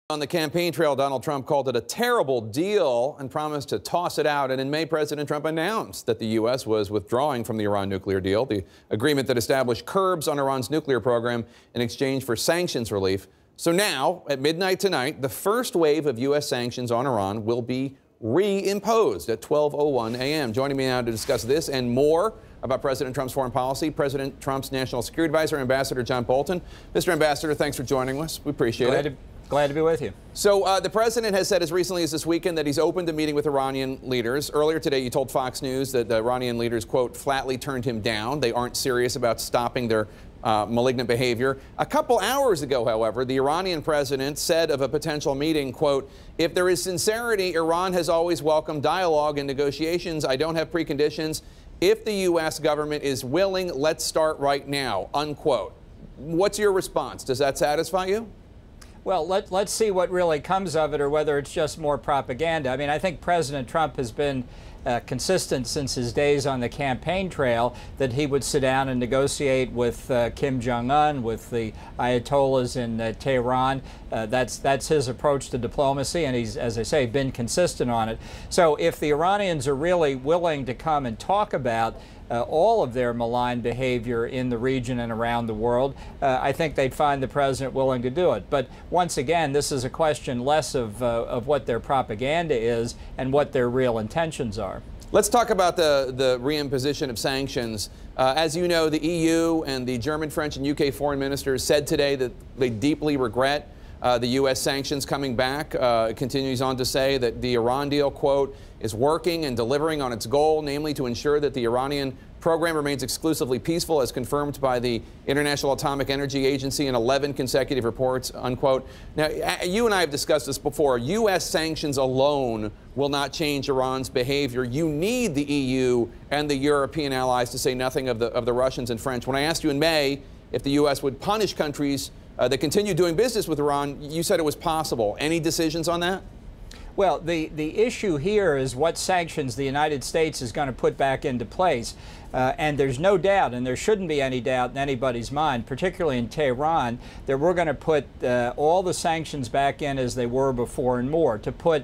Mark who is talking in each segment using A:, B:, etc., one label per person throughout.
A: On the campaign trail, Donald Trump called it a terrible deal and promised to toss it out. And in May, President Trump announced that the U.S. was withdrawing from the Iran nuclear deal, the agreement that established curbs on Iran's nuclear program in exchange for sanctions relief. So now, at midnight tonight, the first wave of U.S. sanctions on Iran will be reimposed at 12:01 a.m. Joining me now to discuss this and more about President Trump's foreign policy, President Trump's National Security Advisor, Ambassador John Bolton. Mr. Ambassador, thanks for joining us. We appreciate it.
B: Glad to be with you.
A: So the president has said as recently as this weekend that he's open to meeting with Iranian leaders. Earlier today, you told Fox News that the Iranian leaders, quote, flatly turned him down. They aren't serious about stopping their malignant behavior. A couple hours ago, however, the Iranian president said of a potential meeting, quote, if there is sincerity, Iran has always welcomed dialogue and negotiations. I don't have preconditions. If the U.S. government is willing, let's start right now, unquote. What's your response? Does that satisfy you?
B: Well, let's see what really comes of it, or whether it's just more propaganda. I mean, I think President Trump has been consistent since his days on the campaign trail that he would sit down and negotiate with Kim Jong-un, with the Ayatollahs in Tehran. That's his approach to diplomacy, and he's, as I say, been consistent on it. So if the Iranians are really willing to come and talk about all of their malign behavior in the region and around the world, I think they'd find the president willing to do it. But once again, this is a question less of what their propaganda is and what their real intentions are.
A: Let's talk about the reimposition of sanctions. As you know, the EU and the German, French, and UK foreign ministers said today that they deeply regret the U.S. sanctions coming back. It continues on to say that the Iran deal, quote, is working and delivering on its goal, namely to ensure that the Iranian program remains exclusively peaceful, as confirmed by the International Atomic Energy Agency in 11 consecutive reports, unquote. Now, you and I have discussed this before. U.S. sanctions alone will not change Iran's behavior. You need the EU and the European allies, to say nothing of the Russians and French. When I asked you in May if the U.S. would punish countries that continue doing business with Iran, you said it was possible. Any decisions on that?
B: Well, the issue here is what sanctions the United States is going to put back into place. And there's no doubt, and there shouldn't be any doubt in anybody's mind, particularly in Tehran, that we're going to put all the sanctions back in as they were before and more, to put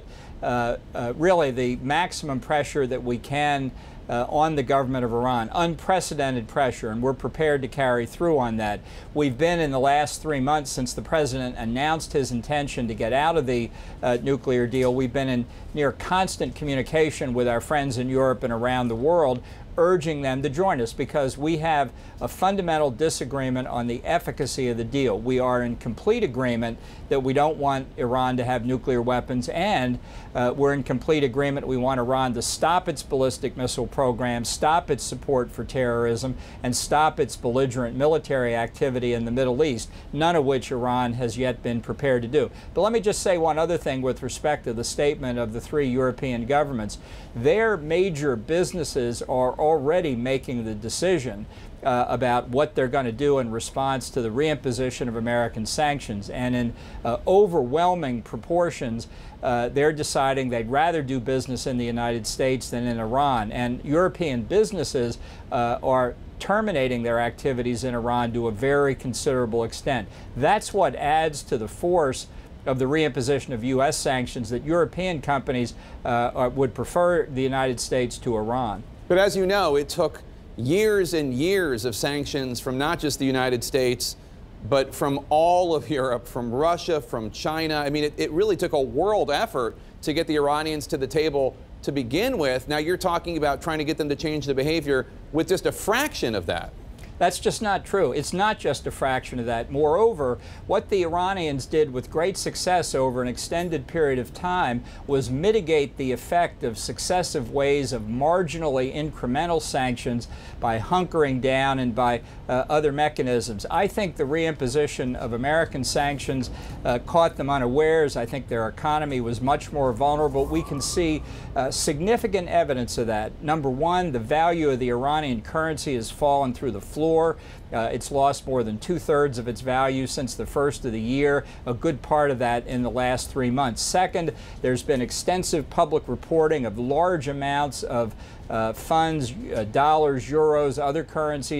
B: really the maximum pressure that we can on the government of Iran, unprecedented pressure, and we're prepared to carry through on that. We've been, in the last 3 months since the president announced his intention to get out of the nuclear deal, we've been in near constant communication with our friends in Europe and around the world, urging them to join us, because we have a fundamental disagreement on the efficacy of the deal. We are in complete agreement that we don't want Iran to have nuclear weapons, and we're in complete agreement we want Iran to stop its ballistic missile program, stop its support for terrorism, and stop its belligerent military activity in the Middle East, none of which Iran has yet been prepared to do. But let me just say one other thing with respect to the statement of the three European governments. Their major businesses are already making the decision about what they're going to do in response to the reimposition of American sanctions. And in overwhelming proportions, they're deciding they'd rather do business in the United States than in Iran. And European businesses are terminating their activities in Iran to a very considerable extent. That's what adds to the force of the reimposition of U.S. sanctions, that European companies would prefer the United States to Iran.
A: But as you know, it took years and years of sanctions from not just the United States, but from all of Europe, from Russia, from China. I mean, it really took a world effort to get the Iranians to the table to begin with. Now you're talking about trying to get them to change the behavior with just a fraction of that.
B: That's just not true. It's not just a fraction of that. Moreover, what the Iranians did with great success over an extended period of time was mitigate the effect of successive ways of marginally incremental sanctions by hunkering down and by other mechanisms. I think the reimposition of American sanctions caught them unawares. I think their economy was much more vulnerable. We can see significant evidence of that. Number one, the value of the Iranian currency has fallen through the floor. It's lost more than 2/3 of its value since the first of the year, a good part of that in the last 3 months. Second, there's been extensive public reporting of large amounts of funds, dollars, euros, other currencies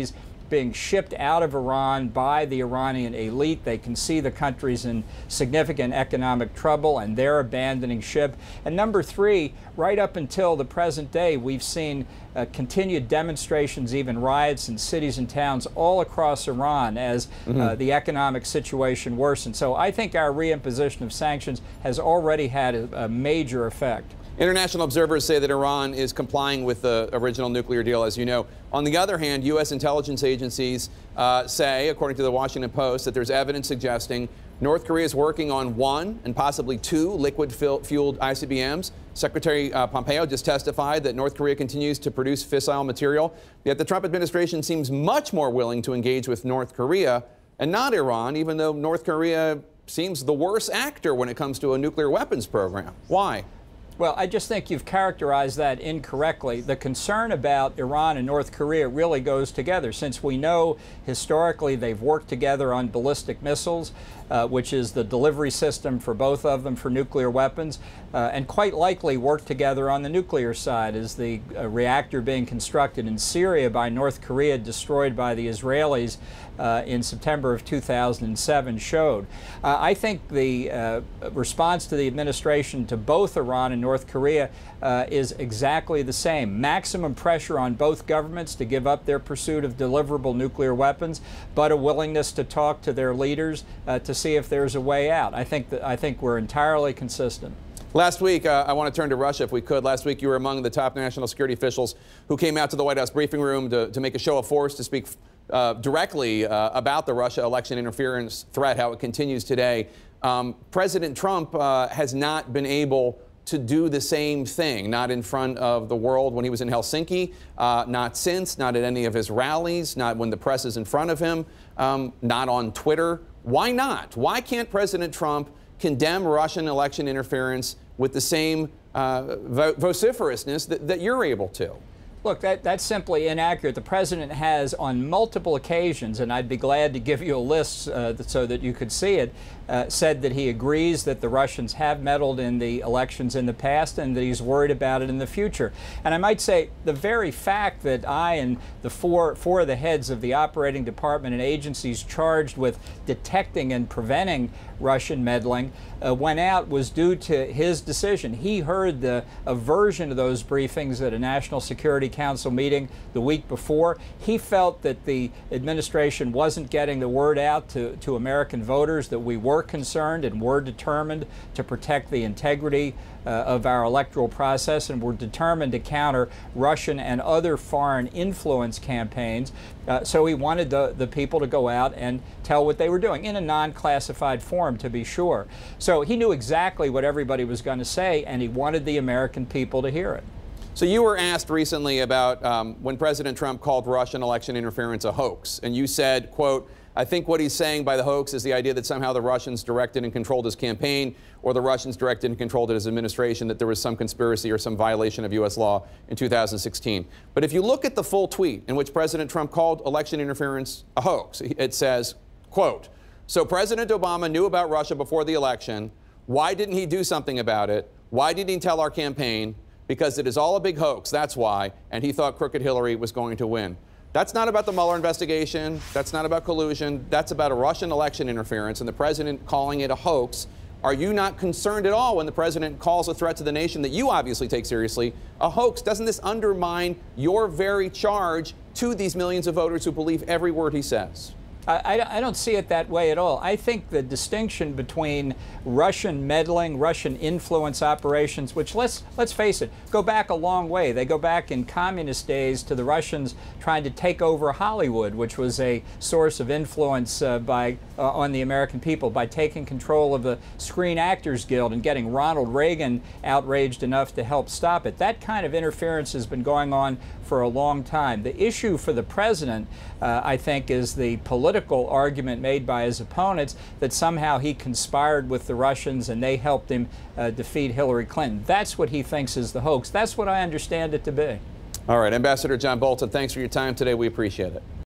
B: being shipped out of Iran by the Iranian elite. They can see the country's in significant economic trouble and they're abandoning ship. And number three, right up until the present day, we've seen continued demonstrations, even riots in cities and towns all across Iran as the economic situation worsened. So I think our reimposition of sanctions has already had a major effect.
A: International observers say that Iran is complying with the original nuclear deal, as you know. On the other hand, U.S. intelligence agencies say, according to the Washington Post, that there's evidence suggesting North Korea is working on one and possibly two liquid-fueled ICBMs. Secretary Pompeo just testified that North Korea continues to produce fissile material, yet the Trump administration seems much more willing to engage with North Korea and not Iran, even though North Korea seems the worst actor when it comes to a nuclear weapons program. Why?
B: Well, I just think you've characterized that incorrectly. The concern about Iran and North Korea really goes together, since we know historically they've worked together on ballistic missiles, which is the delivery system for both of them for nuclear weapons, and quite likely worked together on the nuclear side, as the reactor being constructed in Syria by North Korea, destroyed by the Israelis in September of 2007 showed. I think the response to the administration to both Iran and North Korea is exactly the same. Maximum pressure on both governments to give up their pursuit of deliverable nuclear weapons, but a willingness to talk to their leaders to see if there's a way out. I think we're entirely consistent.
A: Last week, I want to turn to Russia if we could. Last week, you were among the top national security officials who came out to the White House briefing room to make a show of force to speak directly about the Russia election interference threat, how it continues today. President Trump has not been able to do the same thing, not in front of the world when he was in Helsinki, not since, not at any of his rallies, not when the press is in front of him, not on Twitter. Why not? Why can't President Trump condemn Russian election interference with the same vociferousness that you're able to?
B: Look, that's simply inaccurate. The president has on multiple occasions, and I'd be glad to give you a list so that you could see it, said that he agrees that the Russians have meddled in the elections in the past and that he's worried about it in the future. And I might say the very fact that I and the four of the heads of the operating department and agencies charged with detecting and preventing Russian meddling went out was due to his decision. He heard a version of those briefings at a National Security Council meeting the week before. He felt that the administration wasn't getting the word out to American voters, that we were concerned and were determined to protect the integrity of our electoral process, and were determined to counter Russian and other foreign influence campaigns. So he wanted the people to go out and tell what they were doing in a non-classified form, to be sure. So he knew exactly what everybody was going to say, and he wanted the American people to hear it.
A: So you were asked recently about when President Trump called Russian election interference a hoax, and you said, quote, "I think what he's saying by the hoax is the idea that somehow the Russians directed and controlled his campaign, or the Russians directed and controlled his administration, that there was some conspiracy or some violation of U.S. law in 2016. But if you look at the full tweet in which President Trump called election interference a hoax, it says, quote, "So President Obama knew about Russia before the election. Why didn't he do something about it? Why didn't he tell our campaign? Because it is all a big hoax, that's why, and he thought crooked Hillary was going to win." That's not about the Mueller investigation. That's not about collusion. That's about a Russian election interference and the president calling it a hoax. Are you not concerned at all when the president calls a threat to the nation that you obviously take seriously a hoax? Doesn't this undermine your very charge to these millions of voters who believe every word he says?
B: I don't see it that way at all. I think the distinction between Russian meddling, Russian influence operations, which let's face it, go back a long way. They go back in communist days to the Russians trying to take over Hollywood, which was a source of influence on the American people by taking control of the Screen Actors Guild and getting Ronald Reagan outraged enough to help stop it. That kind of interference has been going on for a long time. The issue for the president, I think, is the political argument made by his opponents that somehow he conspired with the Russians and they helped him defeat Hillary Clinton. That's what he thinks is the hoax. That's what I understand it to be.
A: All right, Ambassador John Bolton, thanks for your time today. We appreciate it.